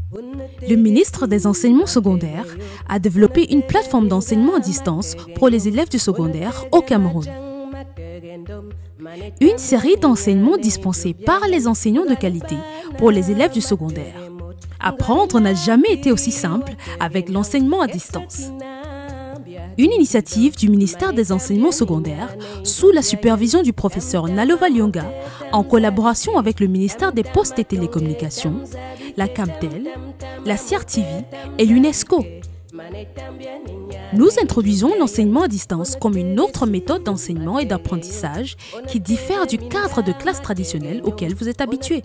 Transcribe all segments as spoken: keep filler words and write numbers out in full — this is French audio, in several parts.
Le ministre des Enseignements secondaires a développé une plateforme d'enseignement à distance pour les élèves du secondaire au Cameroun. Une série d'enseignements dispensés par les enseignants de qualité pour les élèves du secondaire. Apprendre n'a jamais été aussi simple avec l'enseignement à distance. Une initiative du ministère des Enseignements secondaires sous la supervision du professeur Nalova Lyonga en collaboration avec le ministère des Postes et Télécommunications, la Camtel, la C R T V et l'UNESCO. Nous introduisons l'enseignement à distance comme une autre méthode d'enseignement et d'apprentissage qui diffère du cadre de classe traditionnel auquel vous êtes habitué.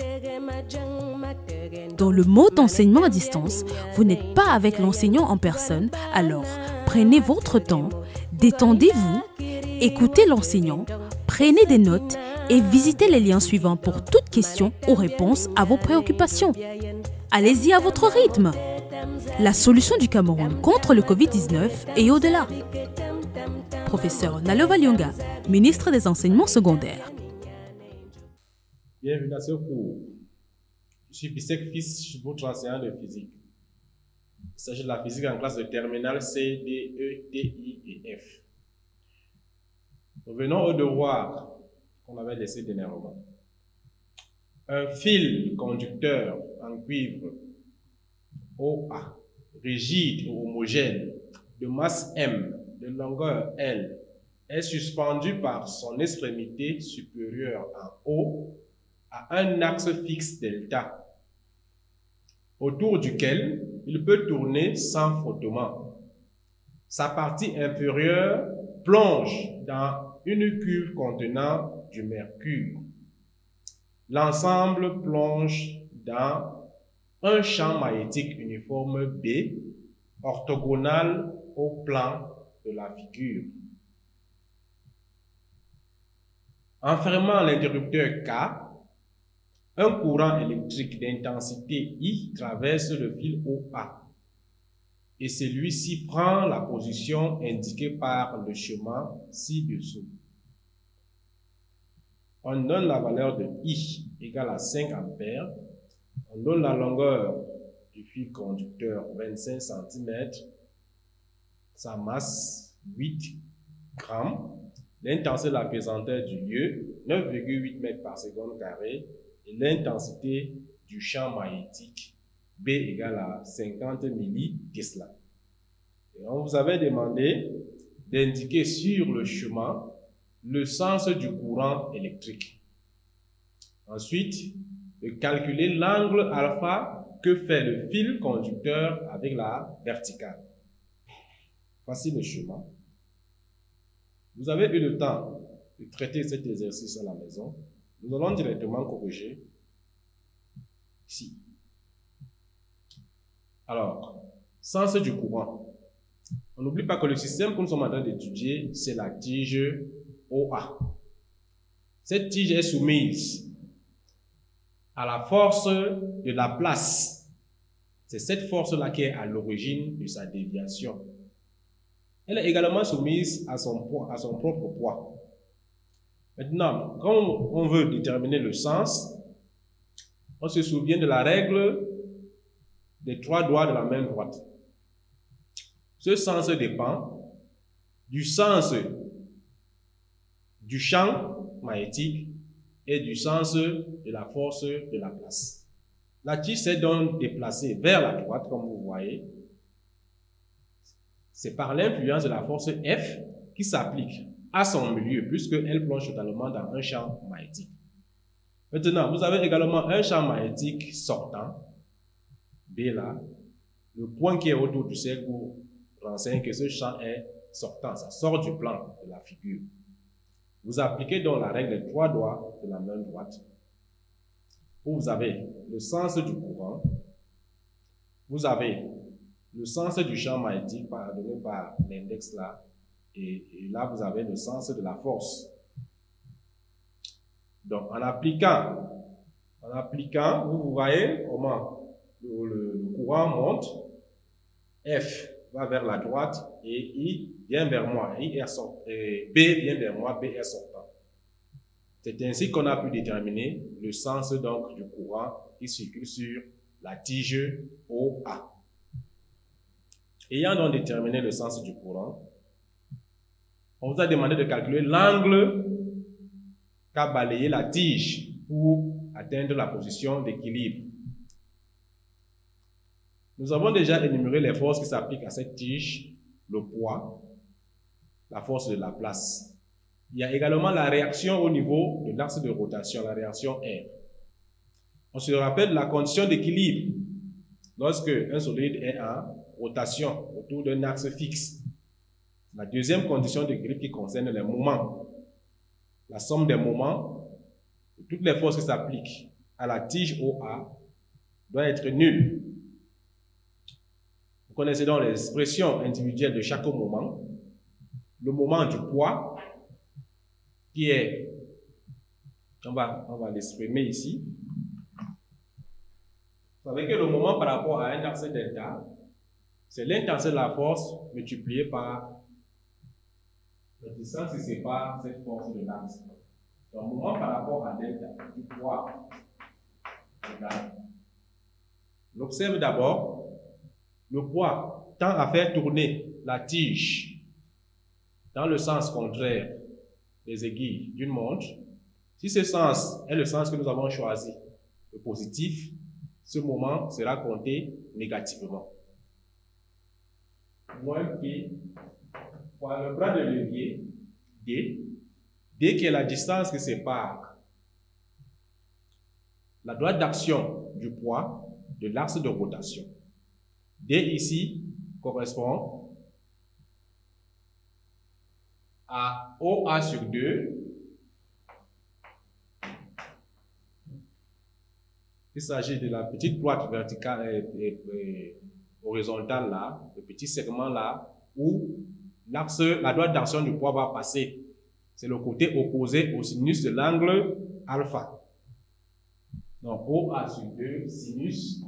Dans le mode d'enseignement à distance, vous n'êtes pas avec l'enseignant en personne, alors prenez votre temps, détendez-vous, écoutez l'enseignant, prenez des notes et visitez les liens suivants pour toute question ou réponse à vos préoccupations. Allez-y à votre rythme. La solution du Cameroun contre le Covid dix-neuf et au-delà. Professeur Nalova Lyonga, ministre des Enseignements secondaires. Bienvenue à ce cours. Je suis Bissek Fils, votre enseignant de physique. Il s'agit de la physique en classe de terminale C, D, E, T, I et F. Revenons au devoir qu'on avait laissé dernièrement. Un fil conducteur en cuivre O A, rigide ou homogène, de masse M, de longueur L, est suspendu par son extrémité supérieure en haut à un axe fixe delta, autour duquel il peut tourner sans frottement. Sa partie inférieure plonge dans une cuve contenant du mercure. L'ensemble plonge dans un champ magnétique uniforme B, orthogonal au plan de la figure. En fermant l'interrupteur K, un courant électrique d'intensité I traverse le fil O A et celui-ci prend la position indiquée par le chemin ci-dessous. On donne la valeur de I égale à cinq ampères. On donne la longueur du fil conducteur vingt-cinq centimètres, sa masse huit grammes, l'intensité de la pesanteur du lieu neuf virgule huit mètres par seconde carré et l'intensité du champ magnétique B égale à cinquante millitesla. Et on vous avait demandé d'indiquer sur le chemin le sens du courant électrique. Ensuite, de calculer l'angle alpha que fait le fil conducteur avec la verticale. Voici le chemin. Vous avez eu le temps de traiter cet exercice à la maison. Nous allons directement corriger ici. Alors, sens du courant. On n'oublie pas que le système que nous sommes en train d'étudier, c'est la tige O A. Cette tige est soumise à la force de la place. C'est cette force-là qui est à l'origine de sa déviation. Elle est également soumise à son poids, à son propre poids. Maintenant, quand on veut déterminer le sens, on se souvient de la règle des trois doigts de la main droite. Ce sens dépend du sens du champ magnétique et du sens de la force de la place. La tige s'est donc déplacée vers la droite, comme vous voyez. C'est par l'influence de la force F qui s'applique à son milieu, puisqu'elle plonge totalement dans un champ magnétique. Maintenant, vous avez également un champ magnétique sortant, B là. Le point qui est autour du cercle vous renseigne que ce champ est sortant, ça sort du plan de la figure. Vous appliquez donc la règle des trois doigts de la main droite, où vous avez le sens du courant, vous avez le sens du champ magnétique donné par l'index là, et, et là vous avez le sens de la force. Donc en appliquant, en appliquant, vous, vous voyez comment le, le, le courant monte, F va vers la droite et I vient vers moi, I est sortant, et B vient vers moi, B est sortant. C'est ainsi qu'on a pu déterminer le sens donc du courant qui circule sur la tige O A. Ayant donc déterminé le sens du courant, on vous a demandé de calculer l'angle qu'a balayé la tige pour atteindre la position d'équilibre. Nous avons déjà énuméré les forces qui s'appliquent à cette tige, le poids, la force de la place. Il y a également la réaction au niveau de l'axe de rotation, la réaction R. On se rappelle la condition d'équilibre lorsque un solide est en rotation autour d'un axe fixe. La deuxième condition d'équilibre qui concerne les moments. La somme des moments de toutes les forces qui s'appliquent à la tige O A doit être nulle. Vous connaissez donc les expressions individuelles de chaque moment. Le moment du poids, qui est, on va, on va l'exprimer ici. Vous savez que le moment par rapport à un axe delta, c'est l'intensité de la force multipliée par la distance qui sépare cette force de l'axe. Donc, le moment par rapport à delta du poids égal. On observe d'abord le poids tend à faire tourner la tige dans le sens contraire des aiguilles d'une montre. Si ce sens est le sens que nous avons choisi, le positif, ce moment sera compté négativement. Moins P fois le bras de levier D, D qui est la distance qui sépare la droite d'action du poids de l'axe de rotation. D ici correspond à O A sur deux. Il s'agit de la petite droite verticale et, et, et horizontale là, le petit segment là, où l'axe, la droite d'action du poids va passer. C'est le côté opposé au sinus de l'angle alpha. Donc O A sur deux, sinus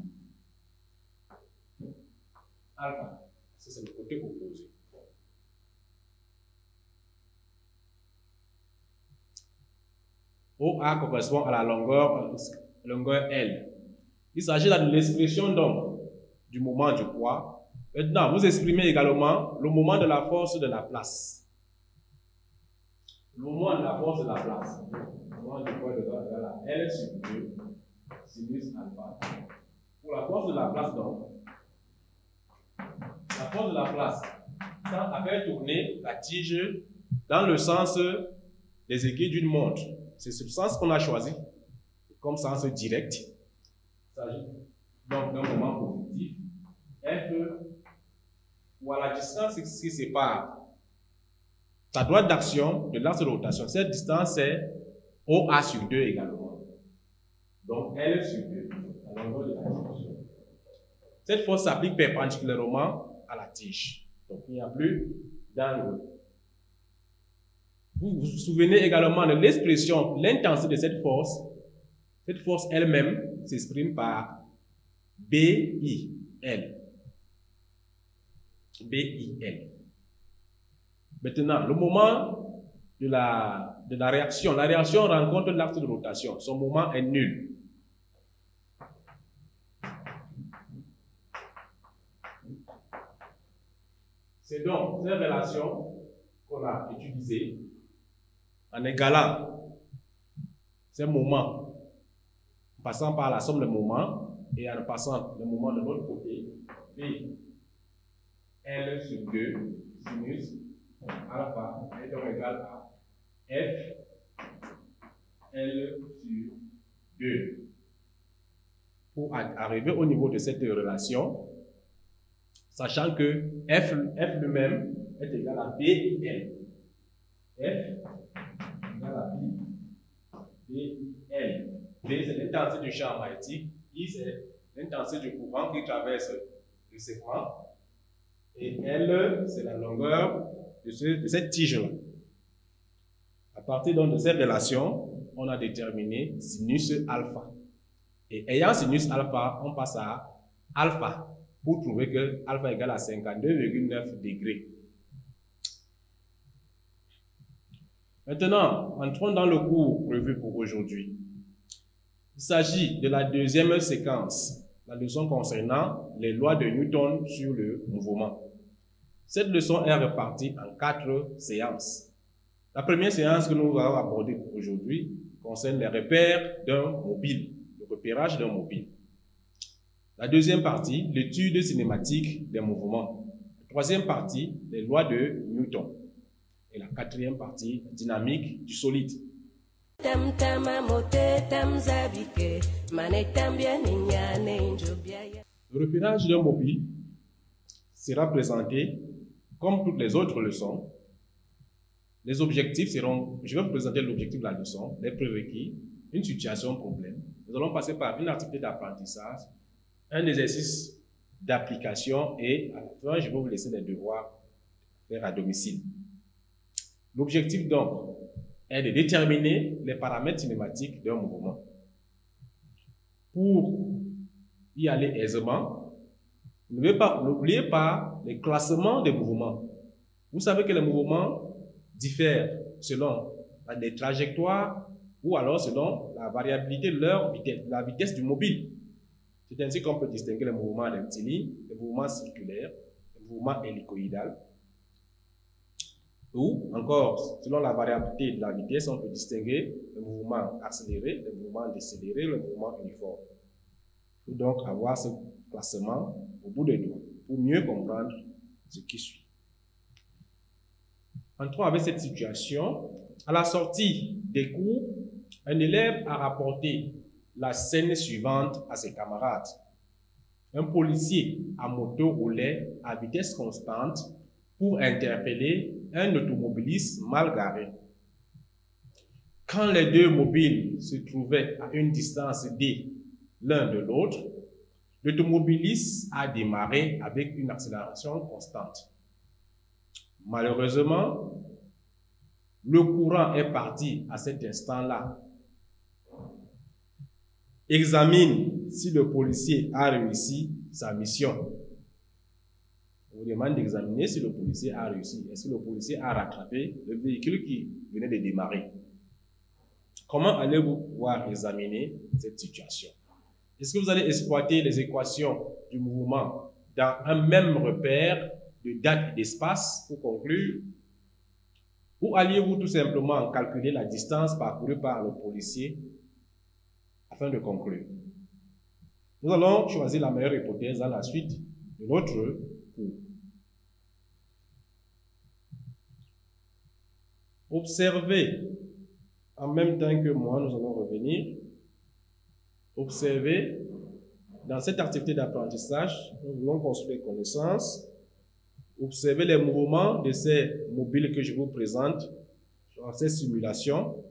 alpha. C'est le côté opposé. O A correspond à la longueur, longueur L. Il s'agit là de l'expression donc du moment du poids. Maintenant, vous exprimez également le moment de la force de la place. Le moment de la force de la place. Le moment du poids de la L sur deux, sinus alpha. Pour la force de la place donc, la force de la place tend à faire tourner la tige dans le sens des aiguilles d'une montre. C'est ce sens qu'on a choisi comme sens direct. Il s'agit donc d'un moment positif. F ou à la distance qui sépare sa droite d'action de l'axe de rotation. Cette distance est O A sur deux également. Donc L sur deux, la longueur de la tige. Cette force s'applique perpendiculairement à la tige. Donc il n'y a plus d'angle. Vous vous souvenez également de l'expression, l'intensité de cette force. Cette force elle-même s'exprime par B I L. B I L. Maintenant, le moment de la, de la réaction. La réaction rencontre l'axe de rotation. Son moment est nul. C'est donc cette relation qu'on a utilisée en égalant ces moments, en passant par la somme des moments et en passant le moment de l'autre côté, B L sur deux, sinus alpha est donc égal à F L sur deux. Pour arriver au niveau de cette relation, sachant que F, F lui-même est égal à B I L. F égal à B I L. B, c'est l'intensité du champ magnétique. I, c'est l'intensité du courant qui traverse le segment. Et L, c'est la longueur de, ce, de cette tige-là. À partir donc de cette relation, on a déterminé sinus alpha. Et ayant sinus alpha, on passe à alpha pour trouver que alpha égale à cinquante-deux virgule neuf degrés. Maintenant, entrons dans le cours prévu pour aujourd'hui. Il s'agit de la deuxième séquence, la la leçon concernant les lois de Newton sur le mouvement. Cette leçon est répartie en quatre séances. La première séance que nous allons aborder aujourd'hui concerne les repères d'un mobile, le repérage d'un mobile. La deuxième partie, l'étude cinématique des mouvements. La troisième partie, les lois de Newton. Et la quatrième partie, dynamique du solide. Le repérage d'un mobile sera présenté comme toutes les autres leçons. Les objectifs seront, je vais vous présenter l'objectif de la leçon, les prérequis, une situation problème. Nous allons passer par une activité d'apprentissage, un exercice d'application et à la fin, je vais vous laisser les devoirs faire à domicile. L'objectif donc est de déterminer les paramètres cinématiques d'un mouvement. Pour y aller aisément, n'oubliez pas, n'oubliez pas les classements des mouvements. Vous savez que les mouvements diffèrent selon les trajectoires ou alors selon la variabilité de leur vitesse, la vitesse du mobile. C'est ainsi qu'on peut distinguer les mouvements rectilignes, les mouvements circulaires, les mouvements hélicoïdales. Ou encore, selon la variabilité de la vitesse, on peut distinguer les mouvements accélérés, les mouvements décélérés, les mouvements uniformes. Il faut donc avoir ce classement au bout des doigts pour mieux comprendre ce qui suit. Entrons avec cette situation. À la sortie des cours, un élève a rapporté la scène suivante à ses camarades. Un policier à moto roulait à vitesse constante pour interpeller un automobiliste mal garé. Quand les deux mobiles se trouvaient à une distance d l'un de l'autre, l'automobiliste a démarré avec une accélération constante. Malheureusement, le courant est parti à cet instant-là. Examine si le policier a réussi sa mission. On vous demande d'examiner si le policier a réussi. Est-ce que le policier a rattrapé le véhicule qui venait de démarrer? Comment allez-vous pouvoir examiner cette situation? Est-ce que vous allez exploiter les équations du mouvement dans un même repère de date et d'espace pour conclure? Ou alliez-vous tout simplement calculer la distance parcourue par le policier afin de conclure? Nous allons choisir la meilleure hypothèse dans la suite de notre cours. Observez, en même temps que moi, nous allons revenir. Observez, dans cette activité d'apprentissage, nous voulons construire connaissance. Observez les mouvements de ces mobiles que je vous présente dans ces simulations.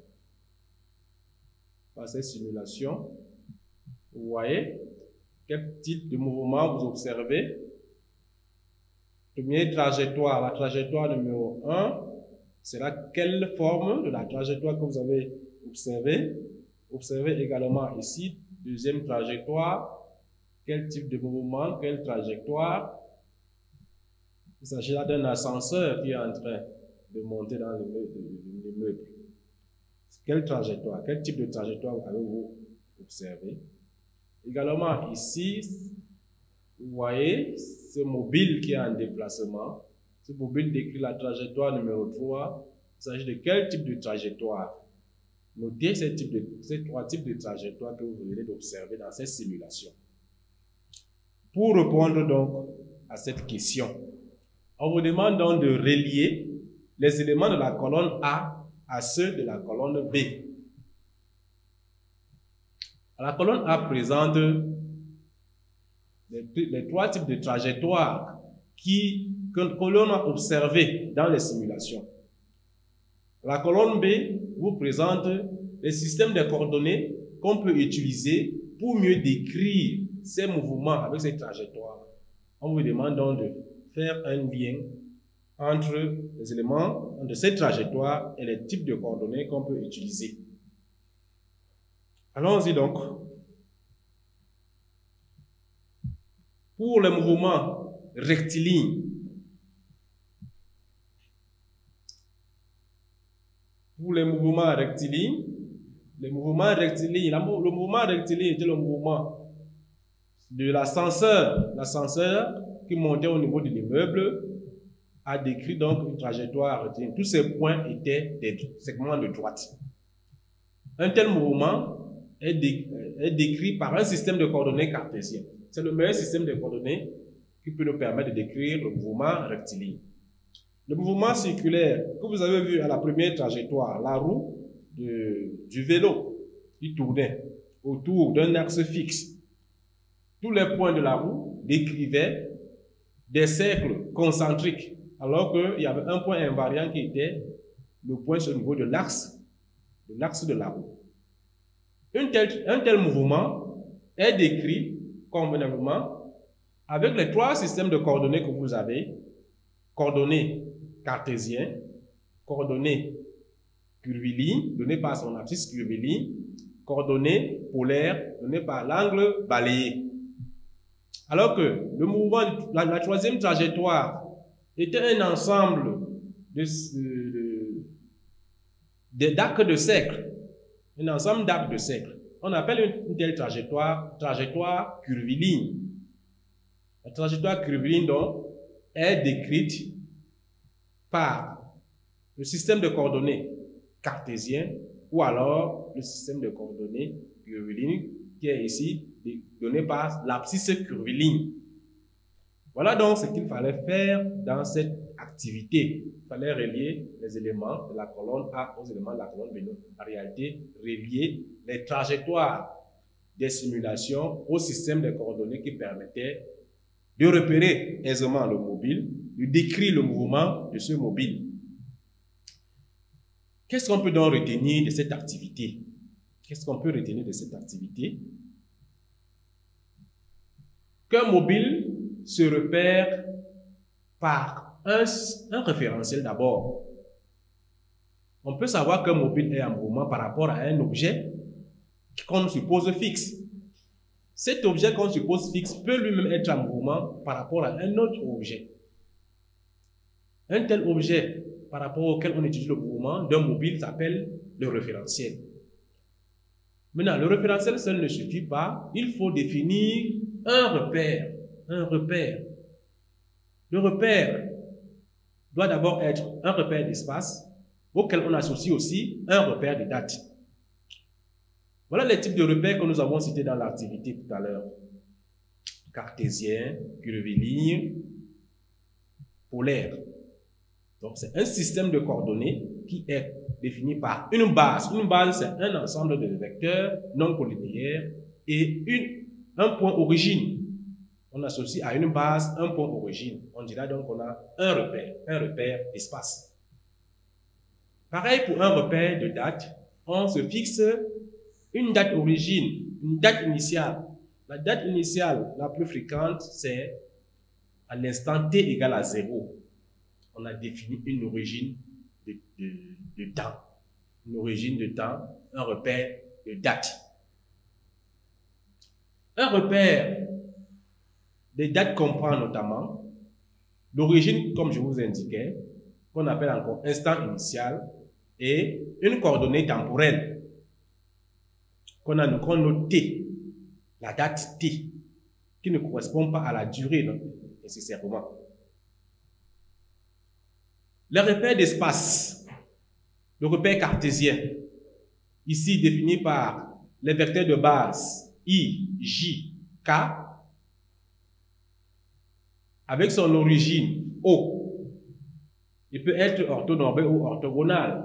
Dans ces simulations, vous voyez quel type de mouvement vous observez. Première trajectoire, la trajectoire numéro un, sera quelle forme de la trajectoire que vous avez observée. Observez également ici, deuxième trajectoire, quel type de mouvement, quelle trajectoire. Il s'agit là d'un ascenseur qui est en train de monter dans l'immeuble. Quelle trajectoire, quel type de trajectoire avez-vous observé? Également ici, vous voyez ce mobile qui est en déplacement. Ce mobile décrit la trajectoire numéro trois. Il s'agit de quel type de trajectoire? Notez ces, types de, ces trois types de trajectoires que vous venez d'observer dans ces simulations. Pour répondre donc à cette question, on vous demande donc de relier les éléments de la colonne A à ceux de la colonne B. La colonne A présente les, les trois types de trajectoires qui, que, que l'on a observées dans les simulations. La colonne B vous présente les systèmes de coordonnées qu'on peut utiliser pour mieux décrire ces mouvements avec ces trajectoires. On vous demande donc de faire un lien entre les éléments, entre ces trajectoires et les types de coordonnées qu'on peut utiliser. Allons-y donc. Pour les mouvements rectilignes, pour les mouvements rectilignes, les mouvements rectilignes, le mouvement rectiligne est le mouvement de l'ascenseur. L'ascenseur qui montait au niveau de l'immeuble a décrit donc une trajectoire rectiligne. Tous ces points étaient des segments de droite. Un tel mouvement est, dé, est décrit par un système de coordonnées cartésien. C'est le meilleur système de coordonnées qui peut nous permettre de décrire le mouvement rectiligne. Le mouvement circulaire que vous avez vu à la première trajectoire, la roue de, du vélo qui tournait autour d'un axe fixe. Tous les points de la roue décrivaient des cercles concentriques, alors qu'il y avait un point invariant qui était le point au niveau de l'axe de l'axe de la roue. Une telle, un tel mouvement est décrit convenablement avec les trois systèmes de coordonnées que vous avez, coordonnées cartésiennes, coordonnées curvilignes, données par son abscisse curviligne, coordonnées polaires, données par l'angle balayé. Alors que le mouvement, la, la troisième trajectoire était un ensemble de, de, de, d'arcs de cercle, un ensemble d'arcs de cercle. On appelle une, une telle trajectoire, trajectoire curviligne. La trajectoire curviligne, donc, est décrite par le système de coordonnées cartésien ou alors le système de coordonnées curviligne qui est ici donné par l'abscisse curviligne. Voilà donc ce qu'il fallait faire dans cette activité. Il fallait relier les éléments de la colonne A aux éléments de la colonne B. En réalité, relier les trajectoires des simulations au système de coordonnées qui permettait de repérer aisément le mobile, de décrire le mouvement de ce mobile. Qu'est-ce qu'on peut donc retenir de cette activité? Qu'est-ce qu'on peut retenir de cette activité? Qu'un mobile se repère par un, un référentiel d'abord. On peut savoir qu'un mobile est en mouvement par rapport à un objet qu'on suppose fixe. Cet objet qu'on suppose fixe peut lui-même être en mouvement par rapport à un autre objet. Un tel objet par rapport auquel on étudie le mouvement d'un mobile s'appelle le référentiel. Maintenant, le référentiel seul ne suffit pas. Il faut définir un repère. Un repère. Le repère doit d'abord être un repère d'espace auquel on associe aussi un repère de date. Voilà les types de repères que nous avons cités dans l'activité tout à l'heure. Cartésien, curviligne, polaire. Donc, c'est un système de coordonnées qui est défini par une base. Une base, c'est un ensemble de vecteurs non collinéaires et une, un point origine. On associe à une base un point origine. On dira donc qu'on a un repère, un repère d'espace. Pareil pour un repère de date, on se fixe une date origine, une date initiale. La date initiale la plus fréquente, c'est à l'instant t égale à zéro. On a défini une origine de, de, de temps. Une origine de temps, un repère de date. Un repère de date comprend notamment l'origine, comme je vous indiquais, qu'on appelle encore instant initial, et une coordonnée temporelle qu'on a qu'on note T, la date T, qui ne correspond pas à la durée donc, nécessairement. Le repère d'espace, le repère cartésien, ici défini par les vecteurs de base I, J, K, avec son origine O. Il peut être orthonormé ou orthogonal.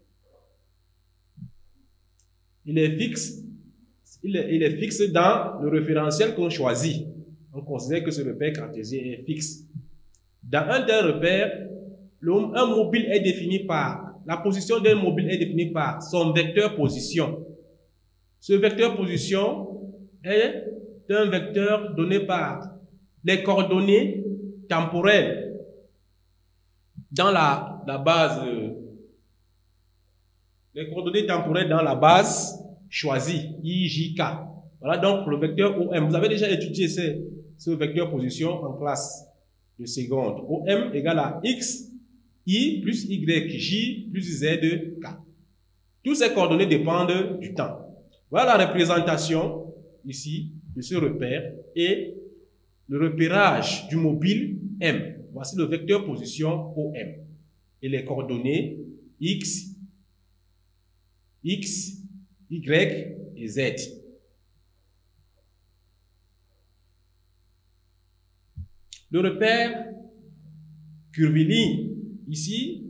Il est fixe, il est, il est fixe dans le référentiel qu'on choisit. On considère que ce repère cartésien est fixe. Dans un tel repère, le, un mobile est défini par, la position d'un mobile est définie par son vecteur position. Ce vecteur position est un vecteur donné par les coordonnées temporelles dans la, la base, les coordonnées temporelles dans la base choisie, I, J, K. Voilà donc le vecteur O M. Vous avez déjà étudié ce, ce vecteur position en classe de seconde. O M égale à X, I plus Y, J plus Z, K. Toutes ces coordonnées dépendent du temps. Voilà la représentation ici de ce repère est le repérage du mobile M. Voici le vecteur position O M. Et les coordonnées X, X, Y et Z. Le repère curviligne, ici,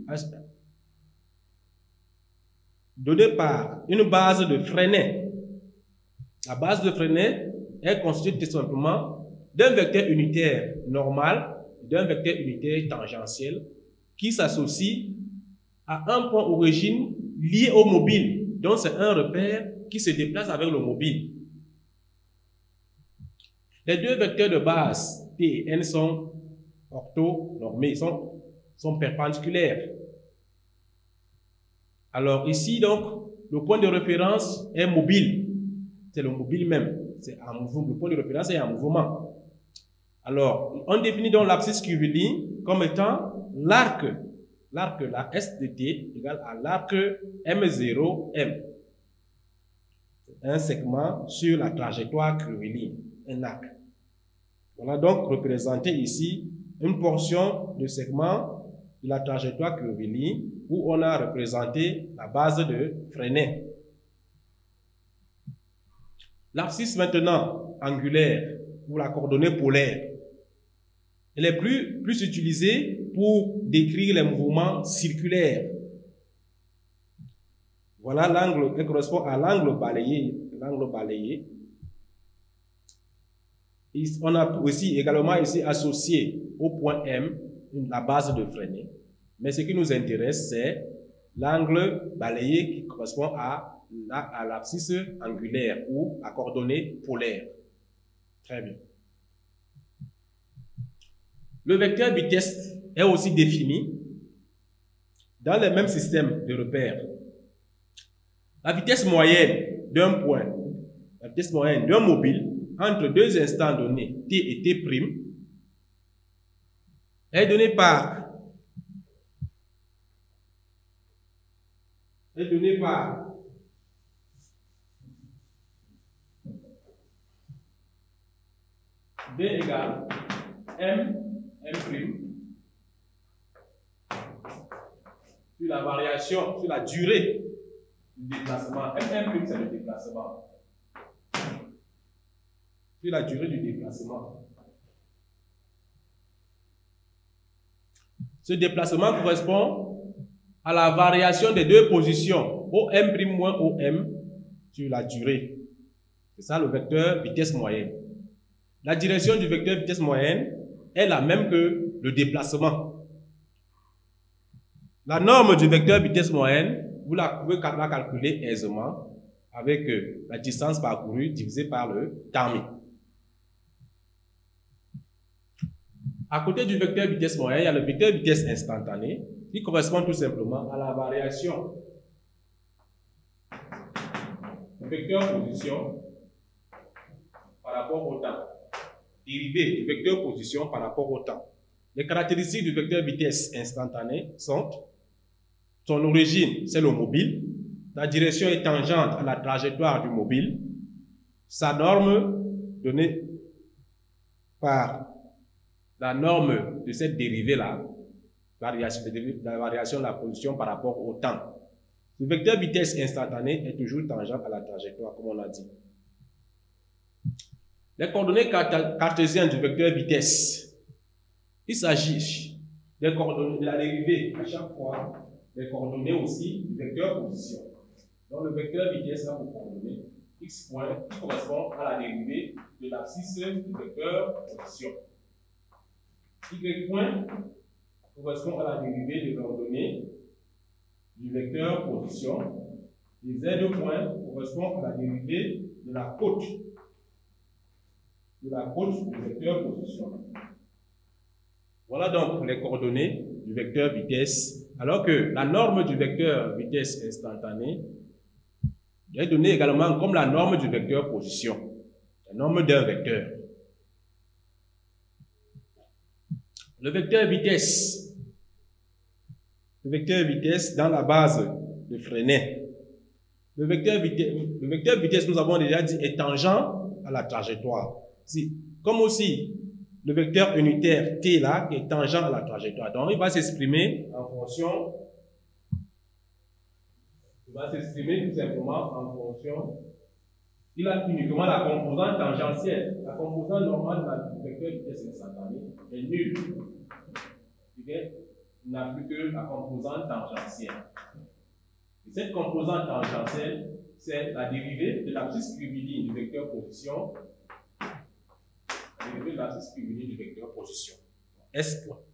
donné par une base de Freinet. La base de Freinet est constituée tout simplement d'un vecteur unitaire normal et d'un vecteur unitaire tangentiel qui s'associe à un point origine lié au mobile. Donc, c'est un repère qui se déplace avec le mobile. Les deux vecteurs de base, T et N, sont orthonormés, sont, sont perpendiculaires. Alors ici, donc, le point de référence est mobile. C'est le mobile même. C'est un mouvement. Le point de référence est un mouvement. Alors, on définit donc l'abscisse curviligne comme étant l'arc. L'arc, la S de T égale à l'arc M zéro M. Un segment sur la trajectoire curviligne. Un arc. Voilà donc représenté ici une portion de segment de la trajectoire curviligne où on a représenté la base de Freinet. L'abscisse maintenant angulaire ou la coordonnée polaire, elle est plus, plus utilisée pour décrire les mouvements circulaires. Voilà l'angle, elle correspond à l'angle balayé. L'angle balayé. On a aussi également ici associé au point M la base de Freinet. Mais ce qui nous intéresse, c'est l'angle balayé qui correspond à l'abscisse angulaire ou à coordonnée polaire. Très bien. Le vecteur vitesse est aussi défini dans le même système de repères. La vitesse moyenne d'un point, la vitesse moyenne d'un mobile entre deux instants donnés, T et T', est donnée par est donnée par V égale M, M' sur la variation, sur la durée du déplacement. M, M' c'est le déplacement. Sur la durée du déplacement. Ce déplacement correspond à la variation des deux positions, O M' moins O M, sur la durée. C'est ça le vecteur vitesse moyenne. La direction du vecteur vitesse moyenne est la même que le déplacement. La norme du vecteur vitesse moyenne, vous la pouvez la calculer aisément avec la distance parcourue divisée par le temps mis. À côté du vecteur vitesse moyenne, il y a le vecteur vitesse instantanée qui correspond tout simplement à la variation du vecteur position par rapport au temps. Dérivé du vecteur position par rapport au temps. Les caractéristiques du vecteur vitesse instantanée sont: son origine, c'est le mobile. La direction est tangente à la trajectoire du mobile. Sa norme, donnée par la norme de cette dérivée-là, variation, la variation de la position par rapport au temps. Le vecteur vitesse instantanée est toujours tangent à la trajectoire, comme on l'a dit. Les coordonnées cartésiennes du vecteur vitesse. Il s'agit des coordonnées de la dérivée à chaque fois, des coordonnées aussi du vecteur position. Donc le vecteur vitesse a pour coordonnées x point qui correspond à la dérivée de l'abscisse du vecteur position. Y point correspond à la dérivée de l'ordonnée du vecteur position. Et Z point correspond à la dérivée de la côte de la côte du vecteur position. Voilà donc les coordonnées du vecteur vitesse, alors que la norme du vecteur vitesse instantanée est donnée également comme la norme du vecteur position, la norme d'un vecteur. Le vecteur vitesse, le vecteur vitesse dans la base de Freinet. Le vecteur vitesse, le vecteur vitesse, nous avons déjà dit, est tangent à la trajectoire. Si, comme aussi le vecteur unitaire t là, qui est tangent à la trajectoire. Donc, il va s'exprimer en fonction, il va s'exprimer tout simplement en fonction, il a uniquement la composante tangentielle. La composante normale du vecteur vitesse instantanée est nulle. Okay? Il n'a plus que la composante tangentielle. Et cette composante tangentielle, c'est la dérivée de l'abscisse curviligne du vecteur position. La dérivée de l'abscisse curviligne du vecteur position. S point.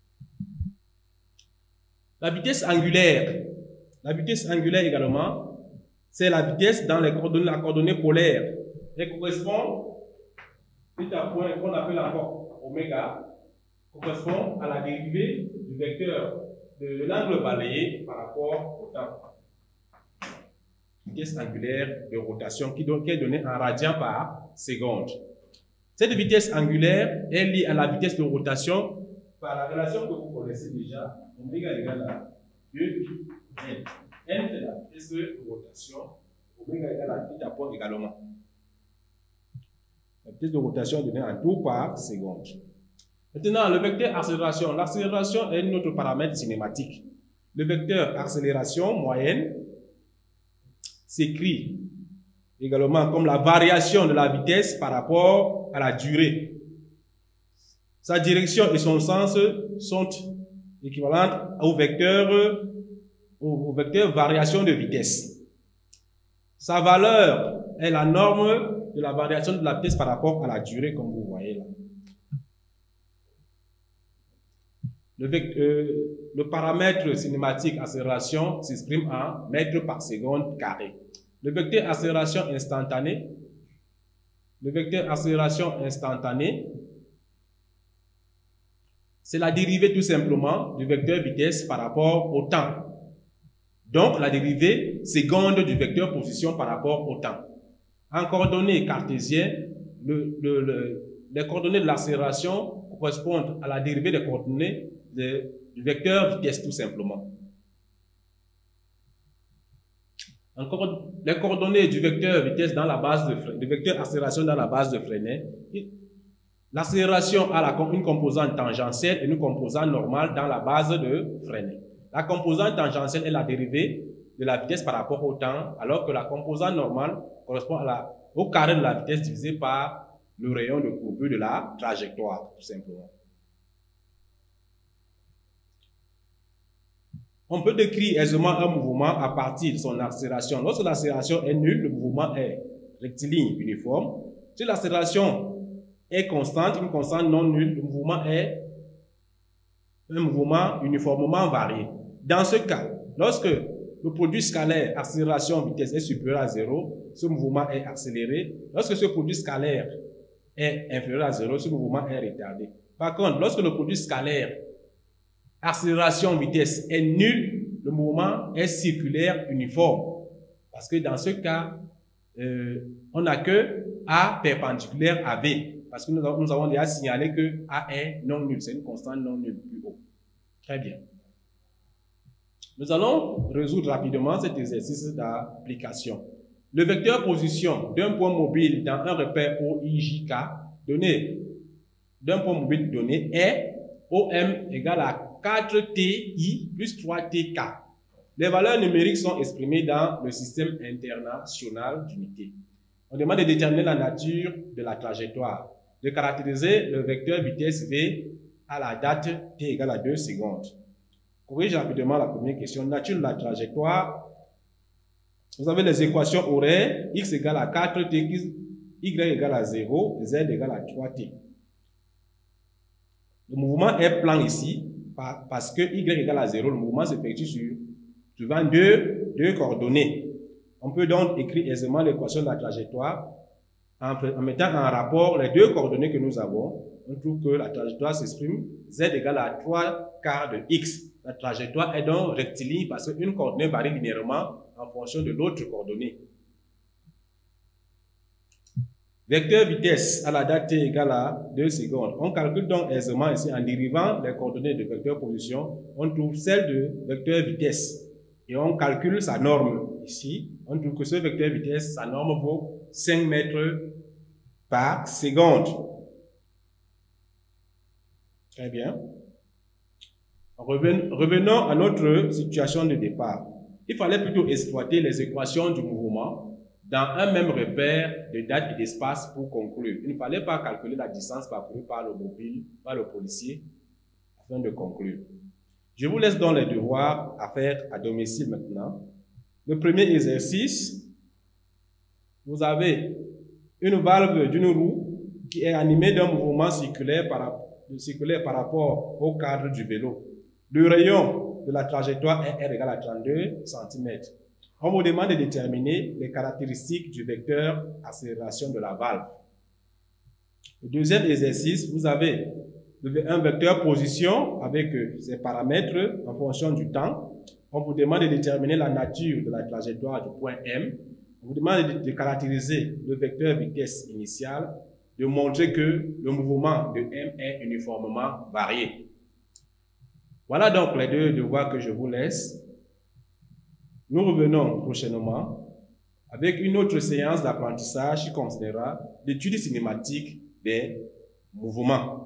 La vitesse angulaire. La vitesse angulaire également, c'est la vitesse dans les coordonnées, la coordonnée polaire. Elle correspond, c'est un point qu'on appelle encore oméga, correspond à la dérivée du vecteur de, de l'angle balayé par rapport au temps. Vitesse angulaire de rotation qui, qui est donnée en radians par seconde. Cette vitesse angulaire est liée à la vitesse de rotation par la relation que vous connaissez déjà, oméga égale à deux pi n. N c'est la vitesse de rotation, oméga égale à θ point également. La vitesse de rotation est donnée en tours par seconde. Maintenant, le vecteur accélération. L'accélération est notre paramètre cinématique. Le vecteur accélération moyenne s'écrit également comme la variation de la vitesse par rapport à la durée. Sa direction et son sens sont équivalentes au vecteur, au vecteur variation de vitesse. Sa valeur est la norme de la variation de la vitesse par rapport à la durée, comme vous voyez là. Le, euh, le paramètre cinématique accélération s'exprime en mètres par seconde carré. Le vecteur accélération instantanée, le vecteur accélération instantanée, c'est la dérivée tout simplement du vecteur vitesse par rapport au temps. Donc, la dérivée seconde du vecteur position par rapport au temps. En coordonnées cartésiennes, le, le, le, les coordonnées de l'accélération correspondent à la dérivée des coordonnées de, du vecteur vitesse tout simplement. Encore, les coordonnées du vecteur vitesse dans la base de du vecteur accélération dans la base de Freinet. L'accélération a la, une composante tangentielle et une composante normale dans la base de Freinet. La composante tangentielle est la dérivée de la vitesse par rapport au temps, alors que la composante normale correspond à la, au carré de la vitesse divisé par le rayon de courbure de la trajectoire, tout simplement. On peut décrire aisément un mouvement à partir de son accélération. Lorsque l'accélération est nulle, le mouvement est rectiligne uniforme. Si l'accélération est constante, une constante non nulle, le mouvement est un mouvement uniformément varié. Dans ce cas, lorsque le produit scalaire accélération-vitesse est supérieur à zéro, ce mouvement est accéléré. Lorsque ce produit scalaire est inférieur à zéro, ce mouvement est retardé. Par contre, lorsque le produit scalaire accélération-vitesse est nul, le mouvement est circulaire uniforme. Parce que dans ce cas, euh, on n'a que A perpendiculaire à V. Parce que nous avons, nous avons déjà signalé que A est non nul, c'est une constante non nulle plus haut. Très bien. Nous allons résoudre rapidement cet exercice d'application. Le vecteur position d'un point mobile dans un repère O I J K donné d'un point mobile donné est O M égale à quatre T I plus trois T K. Les valeurs numériques sont exprimées dans le système international d'unités. On demande de déterminer la nature de la trajectoire, de caractériser le vecteur vitesse V à la date T égale à deux secondes. Corrige rapidement la première question. Nature de la trajectoire. Vous avez les équations horaires. X égale à quatre T, Y égale à zéro, Z égale à trois T. Le mouvement est plan ici, parce que Y égale à zéro, le mouvement s'effectue sur suivant deux, deux coordonnées. On peut donc écrire aisément l'équation de la trajectoire en, en mettant en rapport les deux coordonnées que nous avons. On trouve que la trajectoire s'exprime Z égale à trois quarts de X. La trajectoire est donc rectiligne parce qu'une coordonnée varie linéairement en fonction de l'autre coordonnée. Vecteur vitesse à la date T égale à deux secondes. On calcule donc aisément ici en dérivant les coordonnées de vecteur position. On trouve celle de vecteur vitesse. Et on calcule sa norme. Ici, on trouve que ce vecteur vitesse, sa norme vaut cinq mètres par seconde. Très bien. Revenons à notre situation de départ. Il fallait plutôt exploiter les équations du mouvement dans un même repère de date et d'espace pour conclure. Il ne fallait pas calculer la distance parcourue par le mobile, par le policier, afin de conclure. Je vous laisse donc les devoirs à faire à domicile maintenant. Le premier exercice, vous avez une valve d'une roue qui est animée d'un mouvement circulaire par, circulaire par rapport au cadre du vélo. Le rayon de la trajectoire est R égale à trente-deux centimètres. On vous demande de déterminer les caractéristiques du vecteur accélération de la valve. Le deuxième exercice, vous avez un vecteur position avec ses paramètres en fonction du temps. On vous demande de déterminer la nature de la trajectoire du point M. On vous demande de, de caractériser le vecteur vitesse initiale, de montrer que le mouvement de M est uniformément varié. Voilà donc les deux devoirs que je vous laisse. Nous revenons prochainement avec une autre séance d'apprentissage qui considérera l'étude cinématique des mouvements.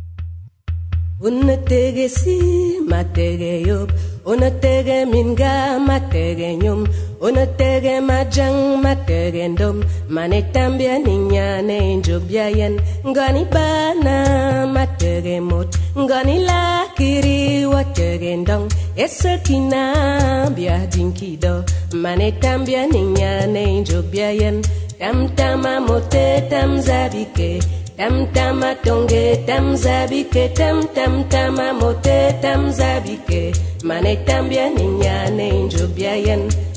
Unatege si matege yop, unatege minga matege nyum, unatege majang matege ndom, manetambia ninyane injobyayen, ngani bana matege mot, ngani lakiri watege ndong, esekina bia dinkido, manetambia ninyane injobyayen, tam tama mote tam zabike. Tam tama tonge tam zabike tam tam tama mote tam zabike mane tambia ninyane injobyayen